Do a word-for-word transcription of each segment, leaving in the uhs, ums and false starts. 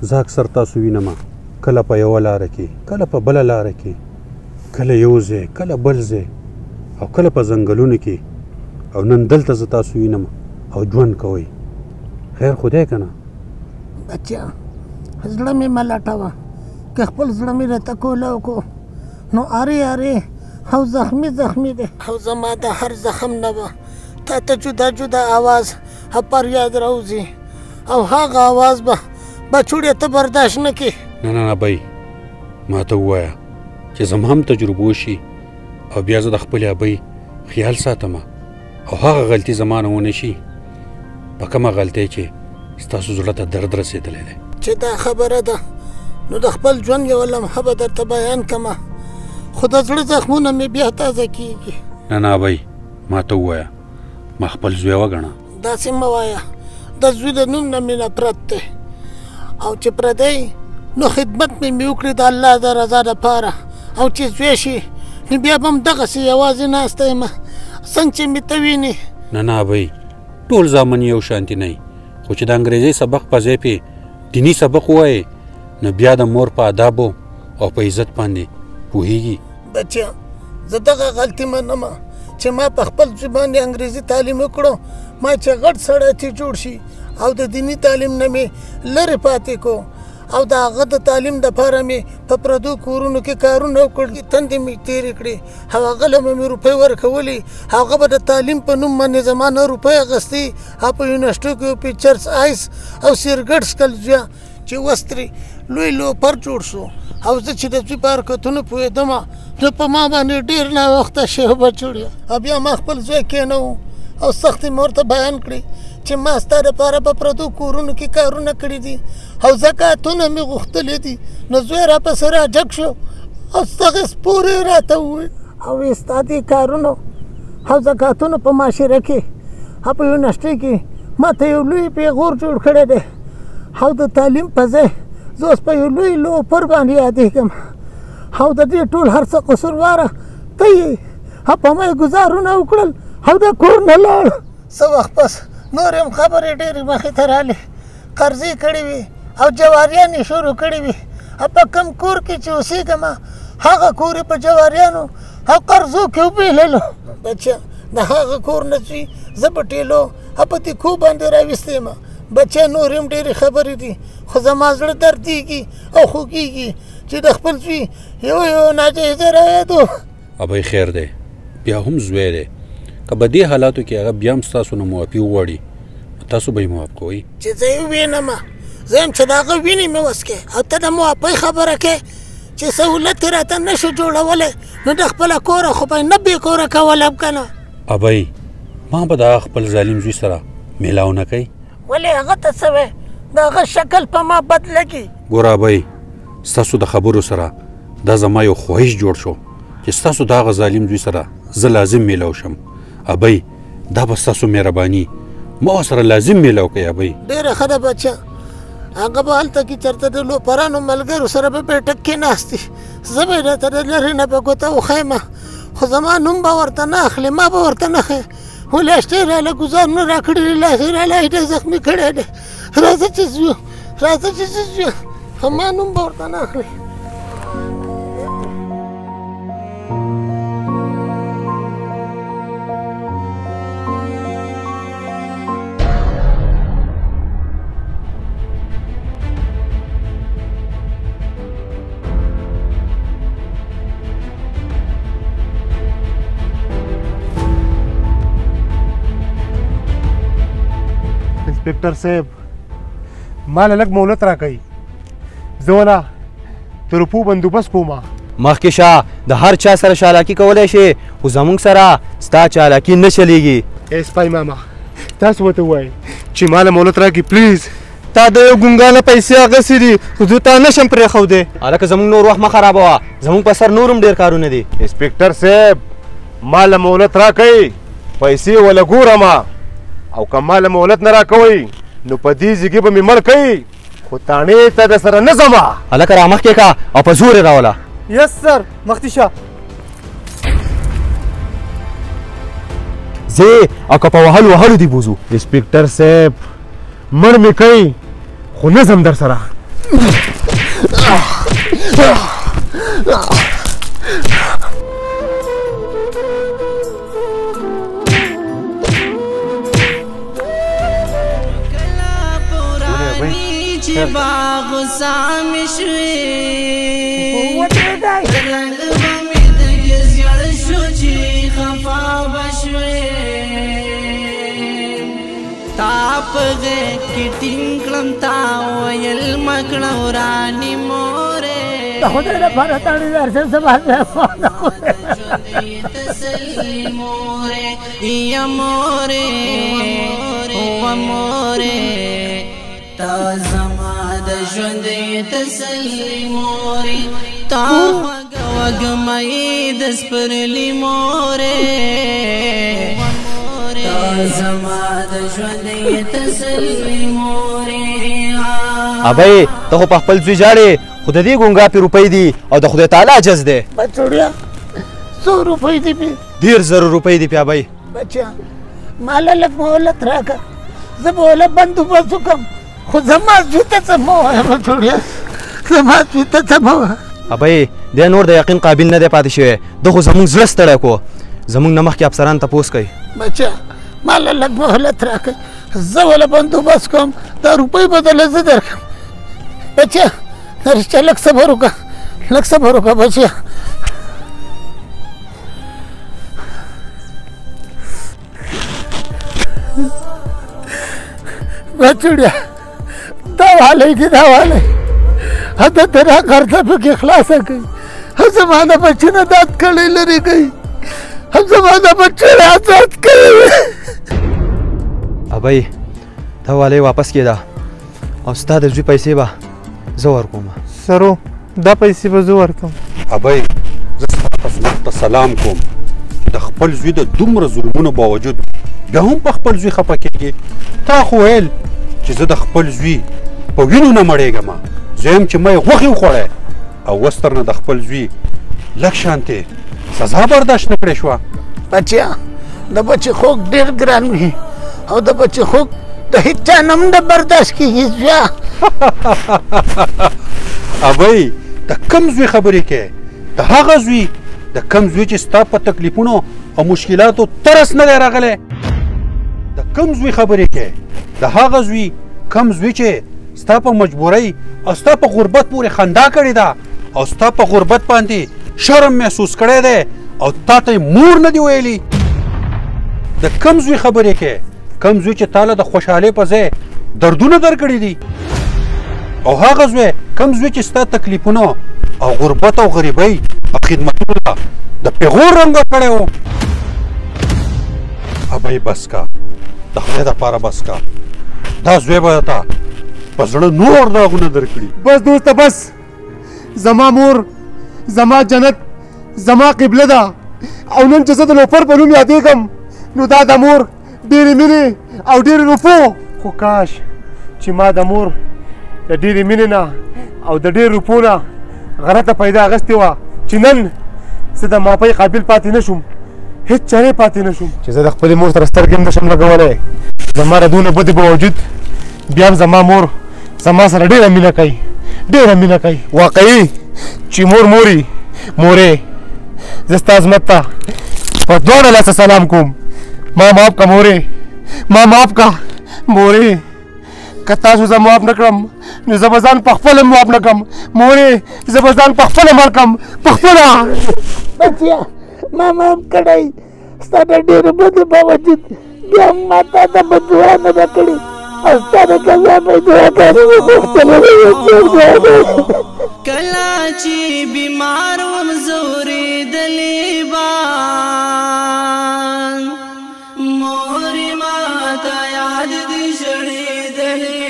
زه اکثر تاسو وینم کله په یوه لاره کې کله په بله لاره کې کله یو ځای کله بل ځای او کله په ځنګلونو کې او نن دلته زه تاسو وینم او ژوند کوئ خیر خدای که نه بچیا زړه مې مه لټوه که خپل زړه مې راته کولی وکړو نو ارې ارې او زخمي زخمي دی او زما د هر زخم نه به تا ته جدا جدا آواز او فریاد راوځي او هغه آواز به بچوړې ته برداشت نه کړي نه نه نه بی ما ته ووایه چې زما هم تجربه وشي او بیا زه د خپلې ابۍ خیال ساتم او هغه غلطي زما نه ونه شي په کومه غلطۍ چې ستاسو زړه ته درد رسېدلی دی چې دا خبره ده نو د خپل ژوند یوه لمحه به درته بیان کړمه خو د زړه زخمونه مې بیا تازه کېږي نه نه ابۍ ما ته ووایه ما خپل زوی وګڼه داسې مه وایه د زوی د نوم نه مې نفرت دی او چې پردی نو خدمت مې مې وکړي د الله د رضا دپاره او چې زوی شي نو بیا به هم دغسې یوازې ناسته یم څنګه چې مې ته وینې نه نه ابۍ ټول زامن یو شانتي نه خو چې د انګریزۍ سبق په ځای پې دیني سبق ووایې نو بیا د مور په آدابو او په عزت باندې پوهېږي بچیا زه دغه غلطي منمه چې ما په خپل زوی باندې انګریزي تعلیم وکړو ما چې غټ سړی ترې جوړ شي او د دیني تعلیم نه مې لرې پاتې کو او د هغه د تعلیم دپاره مې په پردو کورونو کې کارونه وکړل تندې مې تېرې کړې او هغه له مې روپۍ ورکولې هغه به د تعلیم په نوم باندې زما نه روپۍ اخیستې او په یونیورسټو کې پیچرس آیس او سیرګټ سکل زویه چې اوس ترې لوی لوپر جوړ شو او زه چې د زوی په حرکتونو پوهېدم نو په ما باندې ډېر ناوخته شی بچوړیه او بیا ما خپل زوی کېنو او سختې مې ورته بیان کړې چې ما ستا دپاره په پردو کورونو کې کارونه کړي دي او زکاتونه مې غوښتلي دي نو زوی راپسې راجګ شو او ستغې سپورې راته وویل او ویې ستا دې کارونو او زکاتونو په معاشره کې او په یونیورسټۍ کې ما ته یو لوی پیغور جوړ کړی دی او د تعلیم په ځای زه اوس په یو لوی لوپر باندې یادېږم او د دې ټول هر څه قصورواره ته یې او په ما یې ګزارونه وکړل او د کور نه لاړ څه وخت پس نور هم خبرې ډېرې مخې ته رالې قرضې کړې وي او جواریانې شروع کړې وي او په کوم کور کې چې اوسېږم هغه کور یې په جواریانو او قرضو کې وبېللو بچه د هغه کور نه چې زه په ټېلو او په تیکو باندې راویستی یم بچه نور هم ډېرې خبرې دي خو زما زړه دردېږي او خوږېږي چې د خپل زوی یو یو ناجایزه رایادو ابۍ خیر دی بیا هم زوی دی که په دې حالاتو کې هغه بیا هم ستاسو نه معافي وغواړي تاسو به یې معاف کوئ چې زه یې ووینمه زه یم چې د هغه وینې مې وس کې او ته د معافۍ خبره کې چې سهولت یې راته نه شو جوړولی نو د خپله کوره خو به یې نه بې کوره کولم که نه ابۍ ما به د هغه خپل ظالم زوی سره میلاو نه کوي ولې هغه ته څه وی د هغه شکل په ما بد لګي ګوره ابۍ ستاسو د خبرو سره دا زما یو خواهش جوړ شو چې ستاسو د هغه ظالم زوی سره زه لازم میلاو شم ابۍ دا به ستاسو مهرباني ما ورسره لازم میلاو کوي ابۍ ډېره ښه ده بچه هغه به هلته کې چېرته د لوپرانو ملګرو سره به بیټک کې ناست زه به یې راته د لرې نه به ګوته وښیم خو زما نوم به ورته نه اخلي ما به ورته نه ښیې ولیاشتې راله ګزارونه را کړي لاس یې راله ډېر زخمي کړی دی راځه چې ځو راځه چې زه ځو خو ما نوم به ورته نه اخلي انسپکټر صاحب ما له لږ مهلت راکوئ زه ونه د روپو بندوبست کومه مخکې شه د هر چا سره چالاکي کولی شي خو زموږ سره ستا چالاکي نه چلیږي ای سپای ماما تاسو ورته ووایئ چې ما له مهلت راکړي پلیز تا د یو ګونګانه پیسې اخیستې دي خو زه تا نشم پرېښودی هلکه زموږ نور وخت مه خرابوه زموږ په سر نور هم ډېر کارونه دي انسپکټر صاحب ما له مهلت راکوئ پیسې وله ګورم او که ما له مهلت نه راکوئ نو په دې ځګې به مې مړ کوئ خو تاڼې ته در سره نه ځمه هلکه را مخکې که او په زور یې راوله یس سر مخکې شه ځې او که په وهلو وهلو دې بوځو انسپکټر صاحب مړ مې کوئ خو نه ځم در سره باغ سامشوي رنگ بمی دگی زیاد شوچی خفا بشوي تاپ غه کی ټینګلم تا ویل مکړه ورانی مورې خدای نه فرتاړي درسم سبا تسلی مورې یا مورې او مورې تا زما د ژوند تسلی مورې تا وګ وګ مې د سپرلی مورې تا زما د ژوند تسلی مورې ابای ته خو په خپل ځوی جاړې خو د دې ګونګا پې روپۍ دي او د خدای تعالی عجز دی بچوړیا څو روپۍ دي پې ډېر زره روپۍ دي پې ابای بچیا ماله لږ مهلت راکړه زه به وله بندوبست وکړم خو زما زوی ته څه مه وایه بچوړیا زما زوی ته څه مه وایه ابای دی نور د یقین قابل نه دی پاتې شوی ده خو زموږ زړه ستړی کړو زموږ نه مخکې افسران تپوس کوي بچیا ماله لږ مهلت راکړه زه وله بندوبست کوم دا روپۍ بدله زه درکړم بچیا رښتیا لږ صبر وکړه لږ صبر وکړه بچیا بچوړیا دا والی دي دا والی هده تیرا خرڅه پکې خلاصه کوي هم زما د بچي نه داد کړی لرې کوي هم زما د بچي نه آزاد کوي ابای دا والی واپس کېده او ستا د زوی پیسې به زه ورکوم سرو دا پیسې به زه ورکوم ابای زه ستا خدمت ته سلام کوم د خپل زوی د دومره ظلمونو باوجود بیا هم په خپل زوی خفه کېږي تا خو ویل چې زه د خپل زوی په وینو نه مړېږم زه یم چې ما یې غوښې وخوړی او اوس تر نه د خپل زوی لږ شانتې سزا برداشت نه کړې شوه بچیا د بچي خوږ ډېر ګران وي او د بچي خوږ د هېڅ چا نه هم نه برداشت کېږي زویا ابۍ د کم زوی خبرې کوې د هغه زوی د کم زوی چې ستا په تکلیفونو او مشکلاتو ترس نه دی راغلی د کم زوی خبرې کوې د هغه زوی کم زوی چې ستا په مجبورۍ او ستا په غربت پورې خندا کړې ده او ستا په غربت باندې شرم محسوس کړی دی او تا ته مور نه دی ویلي د کم زوی خبرې کوې کم زوی چې تاله د خوشحالۍ په ځای دردونه درکړي دي او هغه زوی کم زوی چې ستا تکلیفونه او غربت او غریبۍ او خدمتونه د پیغور رنګه کړی و ابۍ بس کا د خدای دپاره بس کا دا زوی به تا په زړه نور داغونه درکړي بس دوسته بس زما مور زما جنت زما قبله ده او نن چې زه د لوفر په نوم یادېږم نو دا د مور ډېرې مینې او ډېرې روپو خو کاش چې ما د مور د ډېرې مینې نه او د ډېرې روپو نه غرته پیدا اخیستې وه چې نن زه د ماپۍ قابل پاتې نه شوم هېڅ چارې پاتې نه شوم چې زه د خپلې مور سره سترګې هم نشم لګولی زما د دونه بدې باوجود بیا هم زما مور زما سره ډېره مینه کوي ډېره مینه کوي واقعي چې مور موري مورې زه ستا عظمت ته په دواړه لاسه سلام کوم ما معاف که مورې ما معاف که مورې که تاسو زه معاف نه کړم نو زه به ځان په خپله معاف نه کړم مورې زه به ځان په خپله مړ کړم په خپله بچیا ما معاف کړی ستا د ډېرو بدو باوجود بیا هم ما تا ته بددعا نه ده کړې او ستا د کامیابۍ دعاګانې مې غوښتلې کله چې بیمار وم زورېدلې بان مورې ما ته یاد دي ژړېدلې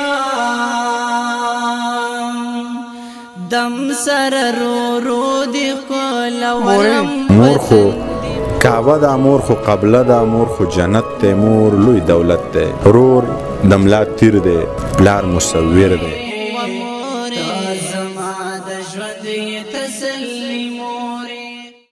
بان دم سره رو رو دې ښکلولم مور خو کعبه دا مور خو قبله دا مور خو جنت دی مور لوی دولت دی رور د ملا تیر دی پلار مصور دی زما د ژوند تسلي مور